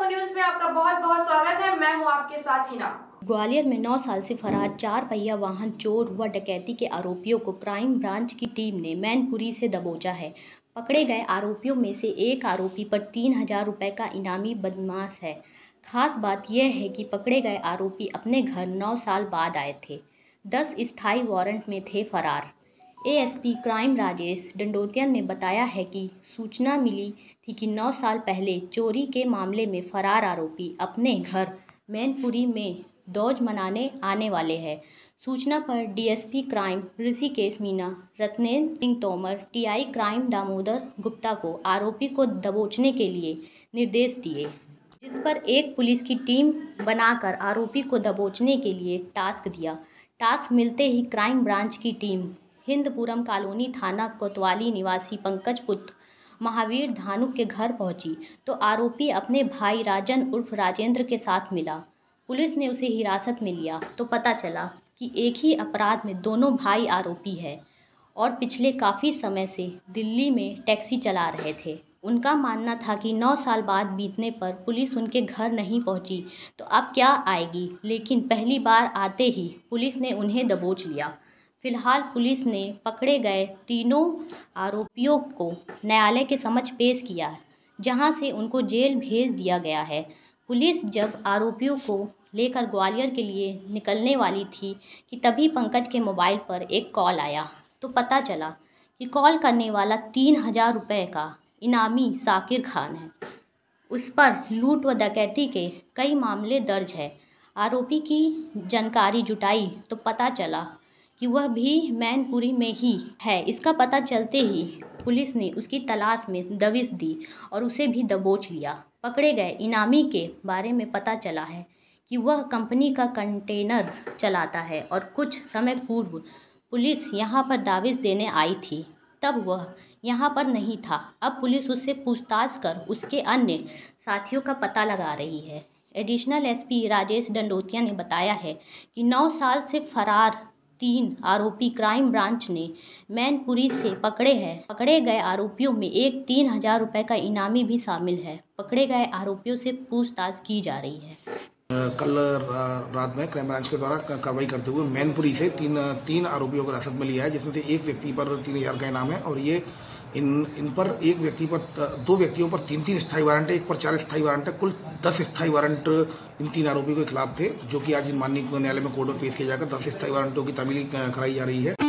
Info news में आपका बहुत बहुत स्वागत है। मैं हूं आपके साथ हिना। ग्वालियर में 9 साल से फरार 4 पहिया वाहन चोर व डकैती के आरोपियों को क्राइम ब्रांच की टीम ने मैनपुरी से दबोचा है। पकड़े गए आरोपियों में से एक आरोपी पर 3000 रुपये का इनामी बदमाश है। खास बात यह है कि पकड़े गए आरोपी अपने घर 9 साल बाद आए थे। 10 स्थायी वारंट में थे फरार। एएसपी क्राइम राजेश डंडोतिया ने बताया है कि सूचना मिली थी कि 9 साल पहले चोरी के मामले में फरार आरोपी अपने घर मैनपुरी में दौज मनाने आने वाले हैं। सूचना पर DSP crime Rishikesh Meena, Ratnendra Singh Tomar, TI crime Damodar Gupta को आरोपी को दबोचने के लिए निर्देश दिए, जिस पर एक पुलिस की टीम बनाकर आरोपी को दबोचने के लिए टास्क दिया। टास्क मिलते ही क्राइम ब्रांच की टीम हिंदपुरम कॉलोनी थाना कोतवाली निवासी पंकज पुत्र महावीर धानु के घर पहुंची तो आरोपी अपने भाई राजन उर्फ राजेंद्र के साथ मिला। पुलिस ने उसे हिरासत में लिया तो पता चला कि एक ही अपराध में दोनों भाई आरोपी हैं और पिछले काफ़ी समय से दिल्ली में टैक्सी चला रहे थे। उनका मानना था कि 9 साल बाद बीतने पर पुलिस उनके घर नहीं पहुंची तो अब क्या आएगी, लेकिन पहली बार आते ही पुलिस ने उन्हें दबोच लिया। फिलहाल पुलिस ने पकड़े गए तीनों आरोपियों को न्यायालय के समक्ष पेश किया, जहां से उनको जेल भेज दिया गया है। पुलिस जब आरोपियों को लेकर ग्वालियर के लिए निकलने वाली थी कि तभी पंकज के मोबाइल पर एक कॉल आया तो पता चला कि कॉल करने वाला 3000 रुपये का इनामी साकिर खान है। उस पर लूट व डकैती के कई मामले दर्ज है। आरोपी की जानकारी जुटाई तो पता चला कि वह भी मैनपुरी में ही है। इसका पता चलते ही पुलिस ने उसकी तलाश में दबिश दी और उसे भी दबोच लिया। पकड़े गए इनामी के बारे में पता चला है कि वह कंपनी का कंटेनर चलाता है और कुछ समय पूर्व पुलिस यहां पर दबिश देने आई थी, तब वह यहां पर नहीं था। अब पुलिस उससे पूछताछ कर उसके अन्य साथियों का पता लगा रही है। एडिशनल एसपी राजेश डंडोतिया ने बताया है कि 9 साल से फरार 3 आरोपी क्राइम ब्रांच ने मैनपुरी से पकड़े हैं। पकड़े गए आरोपियों में एक 3000 रुपये का इनामी भी शामिल है। पकड़े गए आरोपियों से पूछताछ की जा रही है। कल रात में क्राइम ब्रांच के द्वारा कार्रवाई करते हुए मैनपुरी से तीन आरोपियों को हिरासत में लिया है, जिसमें से एक व्यक्ति पर 3000 का इनाम है और ये इन पर एक व्यक्ति पर 2 व्यक्तियों पर 3 स्थायी वारंट है, एक पर 4 स्थायी वारंट है। कुल 10 स्थायी वारंट इन 3 आरोपियों के खिलाफ थे, जो कि आज माननीय न्यायालय में कोर्ट में पेश किया जाकर 10 स्थायी वारंटों की तामील कराई जा रही है।